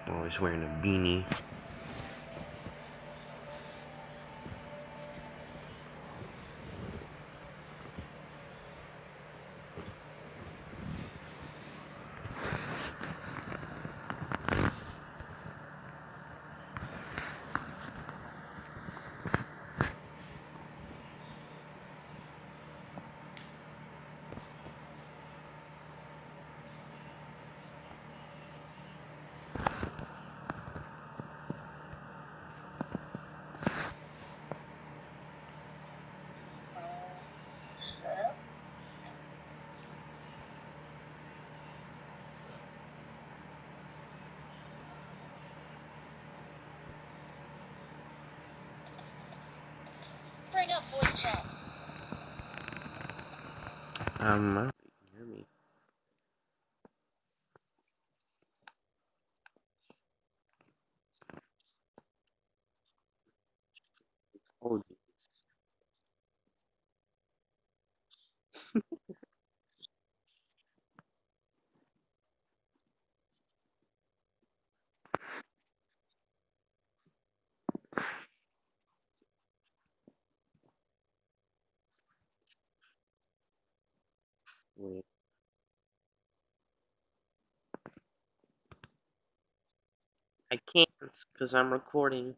Oh, he's wearing a beanie. Bring up voice chat. I don't know if you can hear me. Oh, wait. I can't because I'm recording.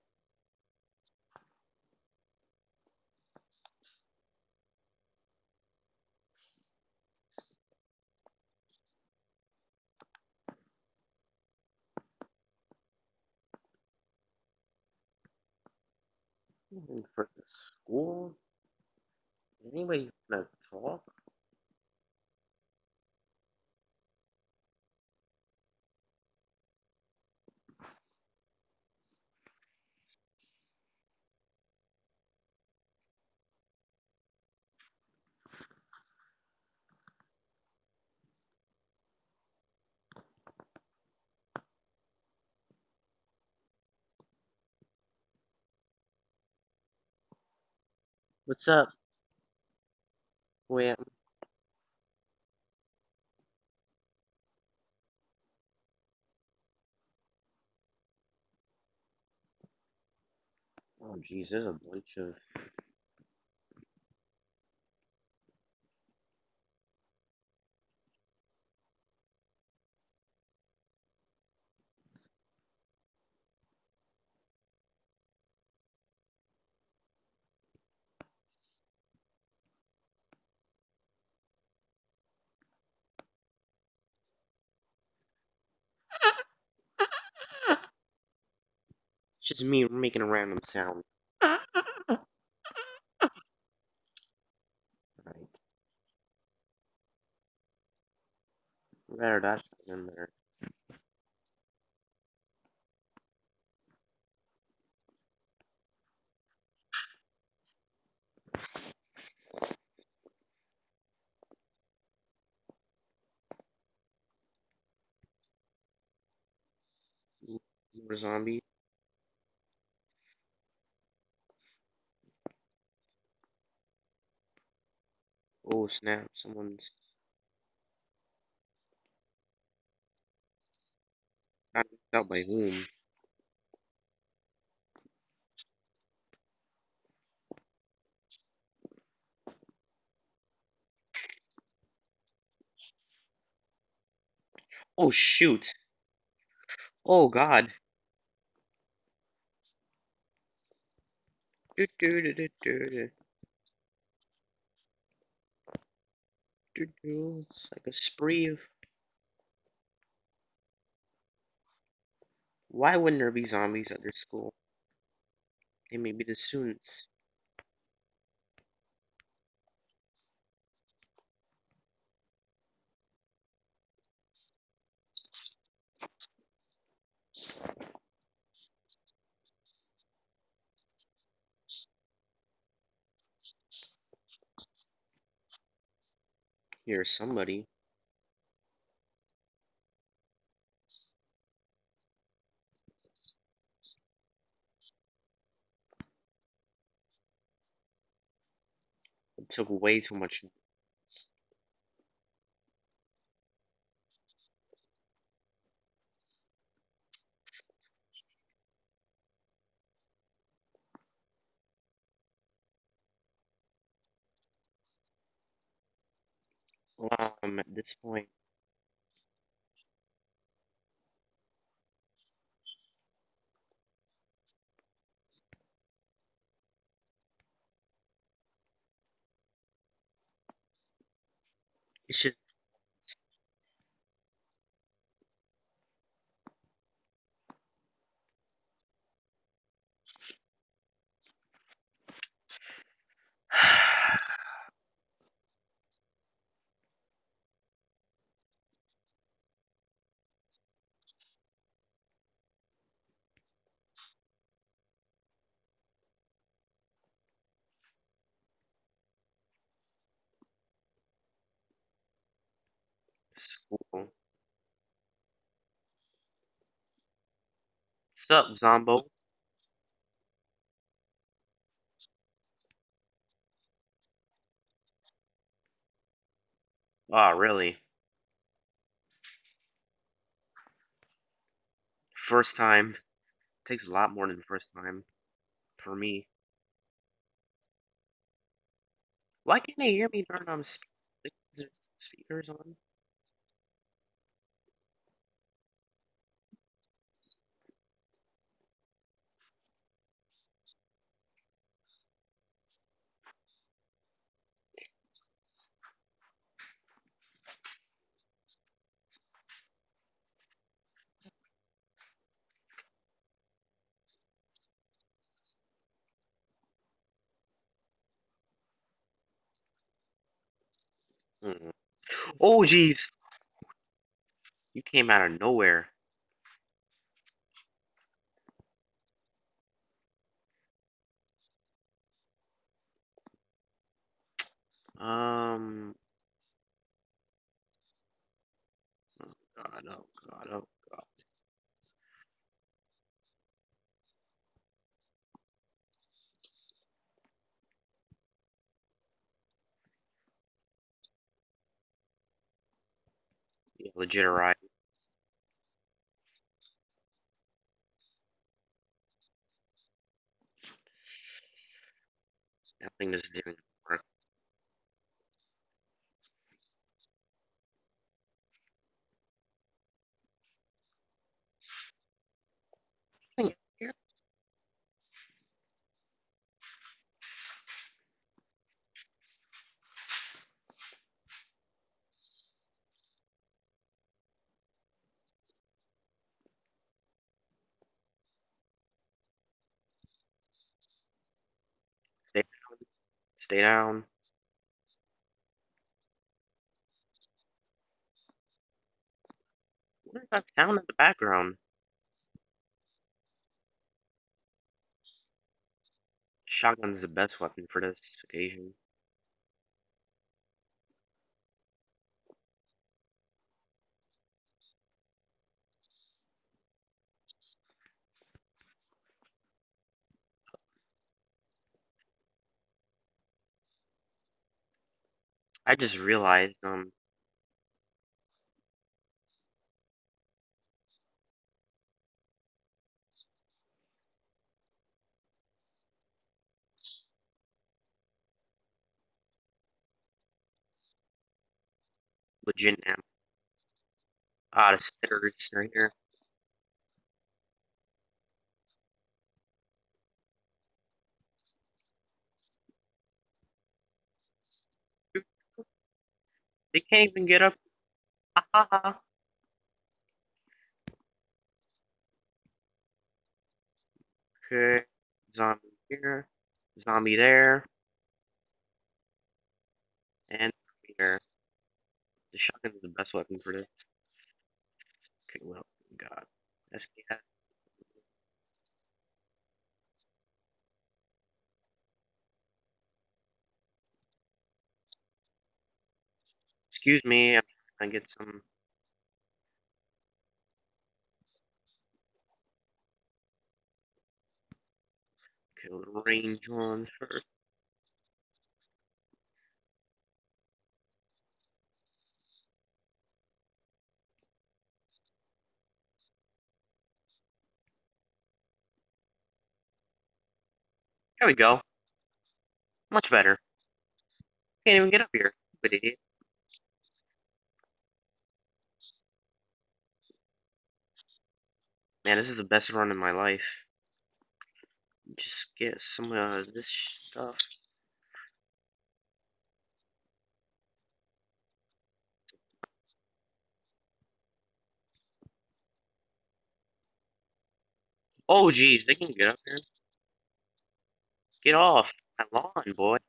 For the school? Anybody wanna talk? What's up? Wait. Oh, jeez, there's a bunch of. It's just me making a random sound. Right. There, that's in there. More zombie. Oh, snap. Someone's. Got out by whom? Oh, shoot. Oh, God. Do, do, do, do, do, do. It's like a spree of. Why wouldn't there be zombies at their school? It may be the students. Here, somebody. It took way too much. At this point, it should. School. Sup, Zombo? Oh, really? First time. Takes a lot more than first time for me. Why can't they hear me turn on speakers on? Mm. Oh, jeez. You came out of nowhere. Um. Oh God. Oh God. Oh God. Yeah, legit right. That thing doesn't even work. Here. Stay down. Stay down. What is that sound in the background? Shotgun is the best weapon for this occasion. I just realized, legit ammo. Ah, the spitters right here. They can't even get up. Ha ha ha. Okay. Zombie here. Zombie there. And zombie there. The shotgun is the best weapon for this. Okay, well, God. SKS. Excuse me, I'm trying to get some. Kill the range ones first. There we go. Much better. Can't even get up here. Stupid idiot. Man, this is the best run in my life. Just get some of this stuff. Oh, geez, they can get up here. Get off my lawn, boy.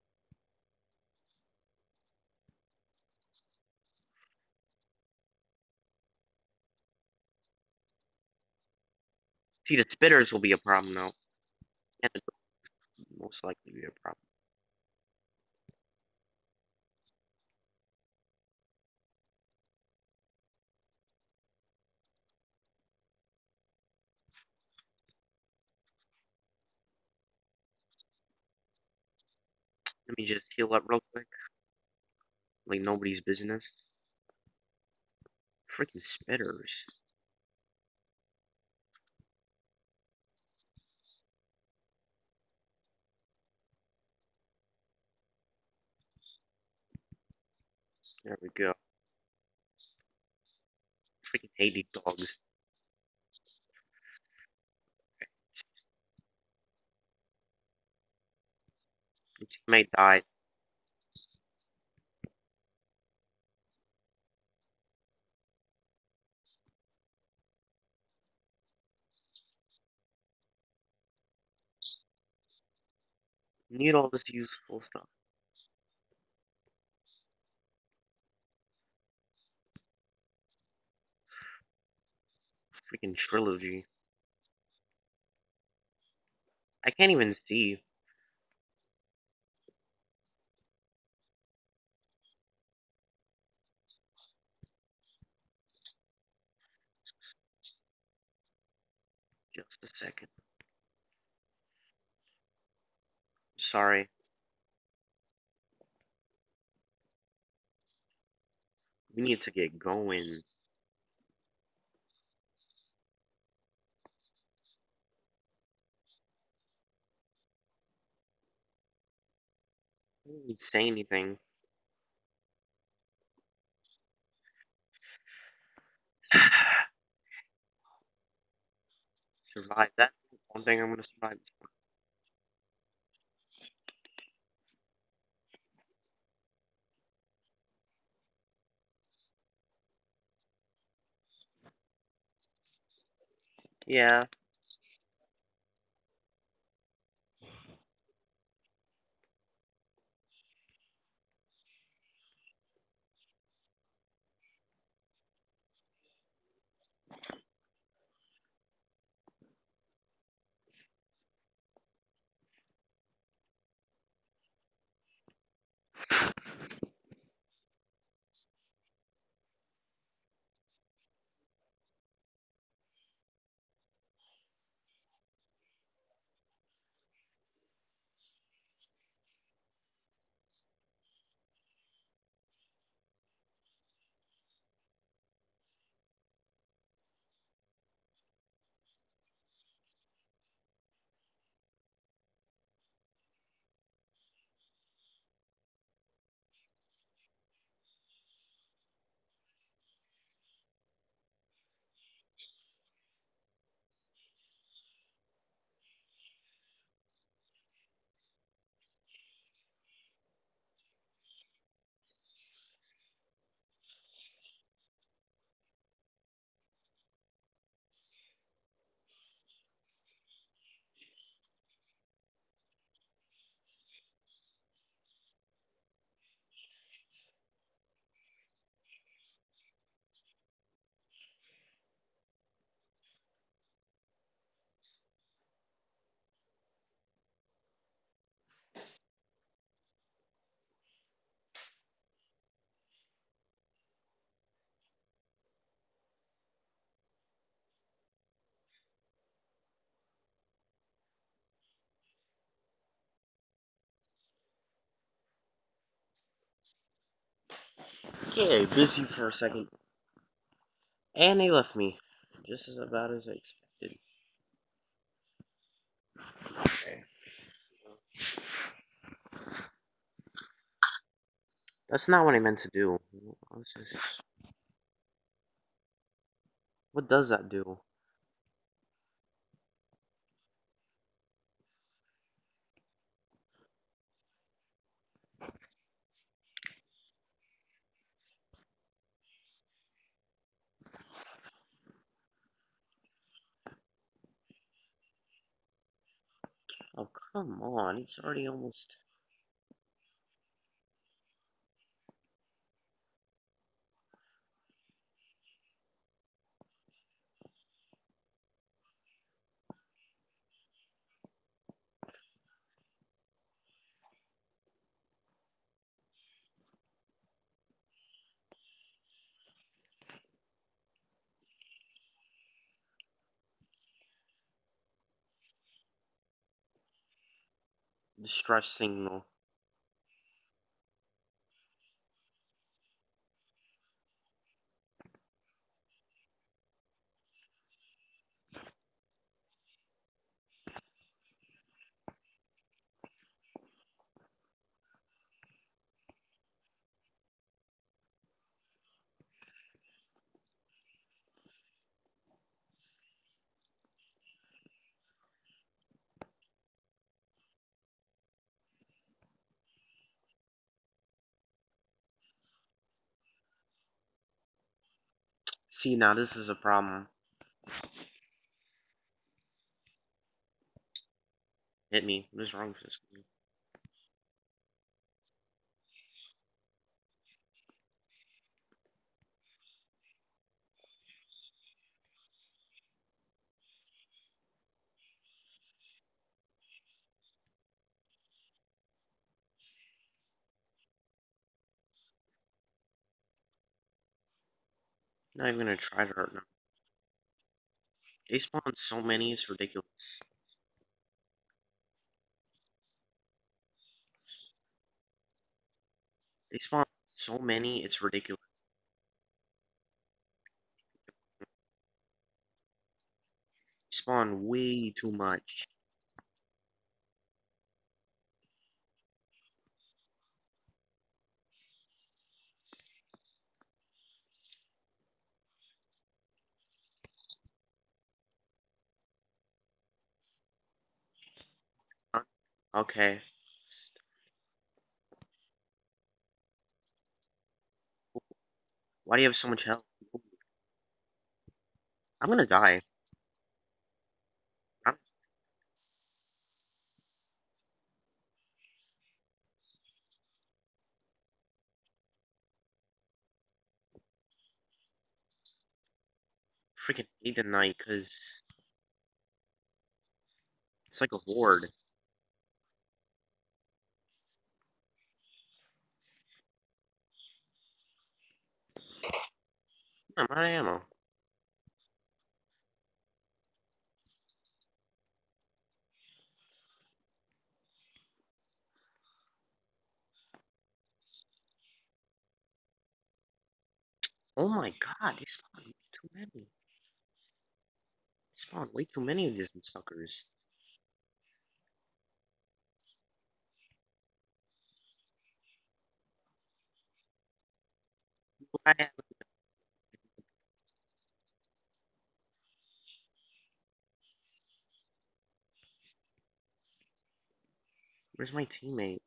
See, the spitters will be a problem, though. And it will most likely be a problem. Let me just heal up real quick. Like nobody's business. Freaking spitters. There we go. Freaking hate these dogs. My teammate died. Need all this useful stuff. Freaking trilogy. I can't even see. Just a second. Sorry. We need to get going. I didn't even say anything. Survive. That's one thing I'm gonna survive. Yeah. Okay, busy for a second. And they left me. Just as about as I expected. Okay. That's not what I meant to do. Let's just... What does that do? Come on, it's already almost. Distress signal. See, now this is a problem. Hit me. What is wrong with this game? Not even gonna try to hurt them. They spawn so many, it's ridiculous. They spawn so many, it's ridiculous. They spawn way too much. Huh? Okay. Why do you have so much health? I'm gonna die. I'm freaking hate the night because it's like a horde. I'm out of ammo. Oh my god, they spawn way too many. They spawn way too many of these suckers. Why- Where's my teammate?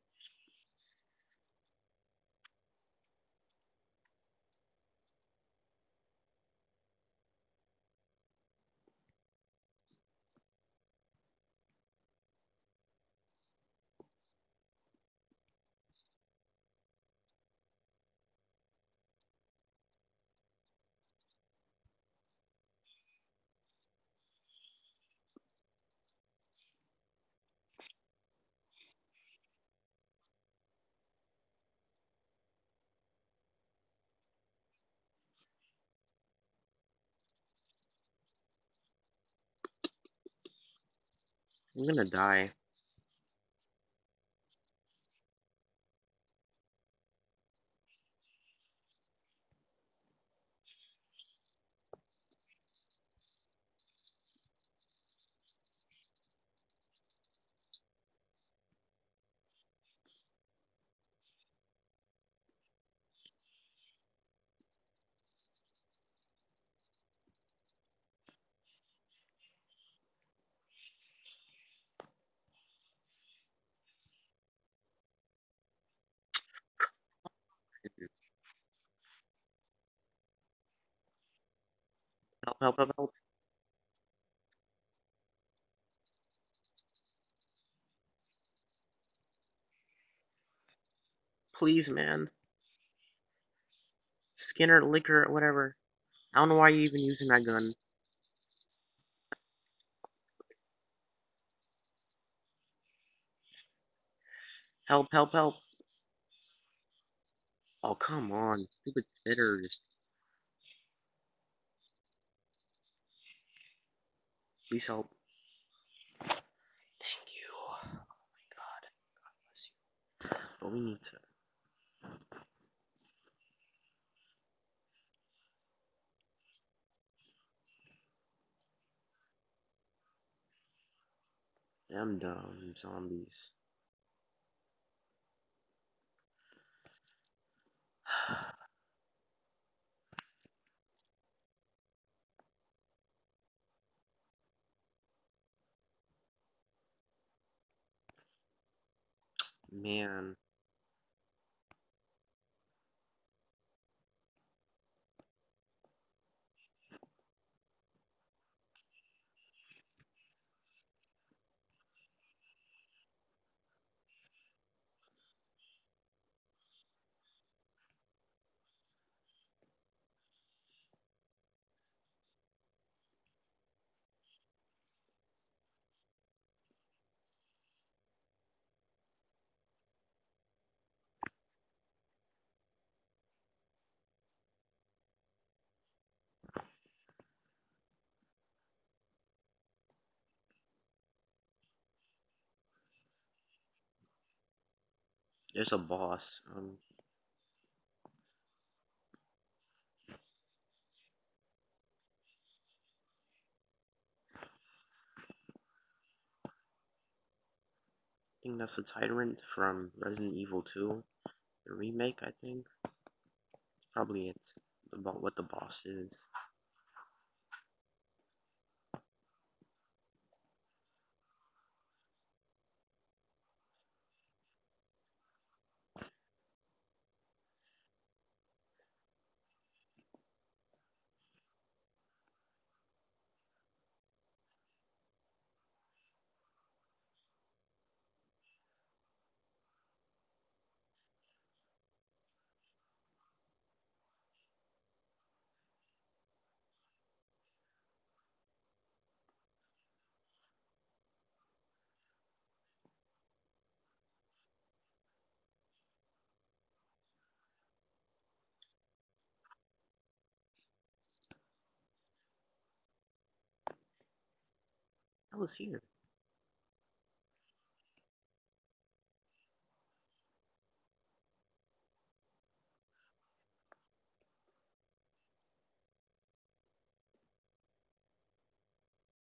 I'm gonna die. Help, help, help, help. Please, man. Skinner, Liquor, whatever. I don't know why you're even using that gun. Help, help, help. Oh, come on. Stupid sitters. Please help. Thank you. Oh my god. God bless you. But we need to. Them dumb zombies. Man. There's a boss. I think that's a tyrant from Resident Evil 2. The remake, I think. Probably it's about what the boss is. I was here.